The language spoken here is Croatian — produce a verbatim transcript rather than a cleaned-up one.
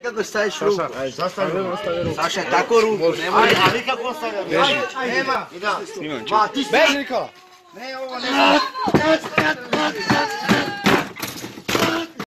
Kako staviš ruku? Zastavi ruku. Saša, tako ruku, nemoj. A vi kako stavljam? Nema. Beži Nikola. Ne, ovo nema.